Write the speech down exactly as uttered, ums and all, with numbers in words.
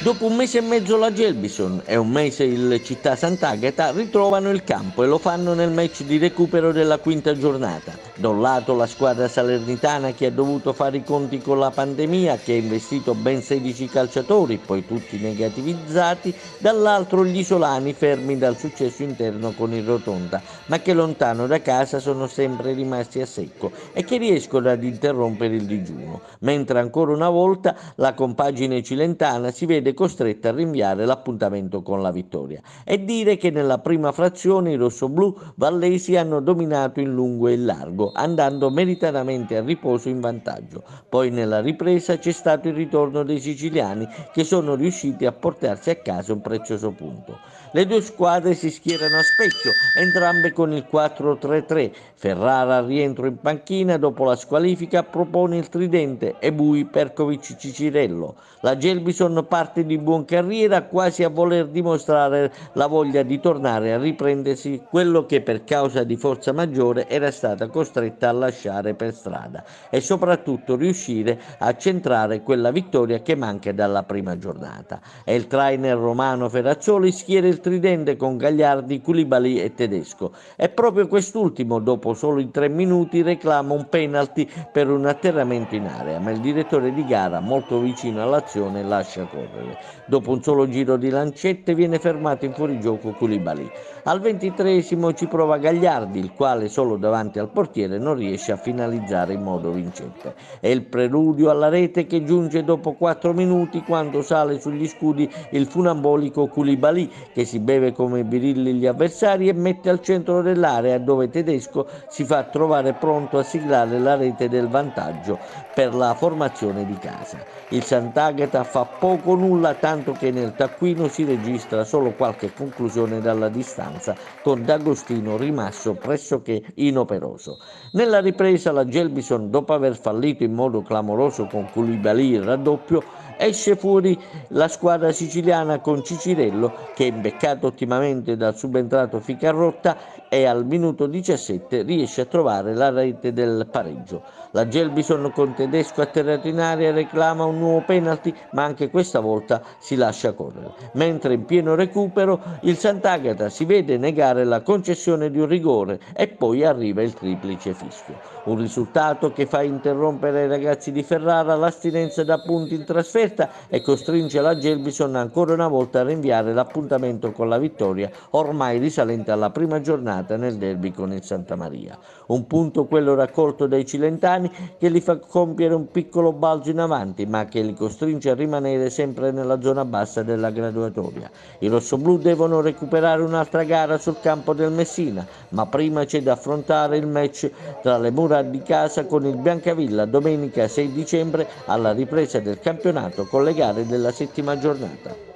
Dopo un mese e mezzo la Gelbison e un mese il Città Sant'Agata ritrovano il campo e lo fanno nel match di recupero della quinta giornata. Da un lato la squadra salernitana che ha dovuto fare i conti con la pandemia, che ha investito ben sedici calciatori, poi tutti negativizzati, dall'altro gli isolani fermi dal successo interno con il Rotonda, ma che lontano da casa sono sempre rimasti a secco e che riescono ad interrompere il digiuno, mentre ancora una volta la compagine cilentana si vede costretta a rinviare l'appuntamento con la vittoria e dire che nella prima frazione i rossoblù vallesi hanno dominato in lungo e in largo, andando meritatamente a riposo in vantaggio. Poi nella ripresa c'è stato il ritorno dei siciliani che sono riusciti a portarsi a casa un prezioso punto. Le due squadre si schierano a specchio, entrambe con il quattro tre tre. Ferrara al rientro in panchina dopo la squalifica propone il tridente e Bui, Perkovic, Cicirello. La Gelbison parte di buon carriera quasi a voler dimostrare la voglia di tornare a riprendersi quello che per causa di forza maggiore era stata costretta a lasciare per strada e soprattutto riuscire a centrare quella vittoria che manca dalla prima giornata. E il trainer romano Ferrazzoli schiera il tridente con Gagliardi, Koulibaly e Tedesco e proprio quest'ultimo dopo solo in tre minuti reclama un penalty per un atterramento in area, ma il direttore di gara, molto vicino all'azione, lascia correre. Dopo un solo giro di lancette viene fermato in fuorigioco Koulibaly. Al ventitreesimo ci prova Gagliardi, il quale solo davanti al portiere non riesce a finalizzare in modo vincente. È il preludio alla rete che giunge dopo quattro minuti quando sale sugli scudi il funambolico Koulibaly che si beve come birilli gli avversari e mette al centro dell'area dove Tedesco si fa trovare pronto a siglare la rete del vantaggio per la formazione di casa. Il Sant'Agata fa poco o nulla tanto che nel taccuino si registra solo qualche conclusione dalla distanza con D'Agostino rimasto pressoché inoperoso. Nella ripresa la Gelbison, dopo aver fallito in modo clamoroso con Koulibaly il raddoppio, esce fuori la squadra siciliana con Cicirello che, imbeccato ottimamente dal subentrato Ficarrotta, e al minuto diciassette riesce a trovare la rete del pareggio. La Gelbison con Tedesco atterrato in aria reclama un nuovo penalty, ma anche questa volta si lascia correre. Mentre in pieno recupero il Sant'Agata si vede negare la concessione di un rigore e poi arriva il triplice fischio. Un risultato che fa interrompere ai ragazzi di Ferrara l'astinenza da punti in trasferta e costringe la Gelbison ancora una volta a rinviare l'appuntamento con la vittoria, ormai risalente alla prima giornata nel derby con il Santa Maria. Un punto quello raccolto dai cilentani che li fa compiere un piccolo balzo in avanti, ma che li costringe a rimanere sempre nella zona bassa della graduatoria. I rossoblù devono recuperare un'altra gara sul campo del Messina, ma prima c'è da affrontare il match tra le mura di casa con il Biancavilla domenica sei dicembre alla ripresa del campionato con le gare della settima giornata.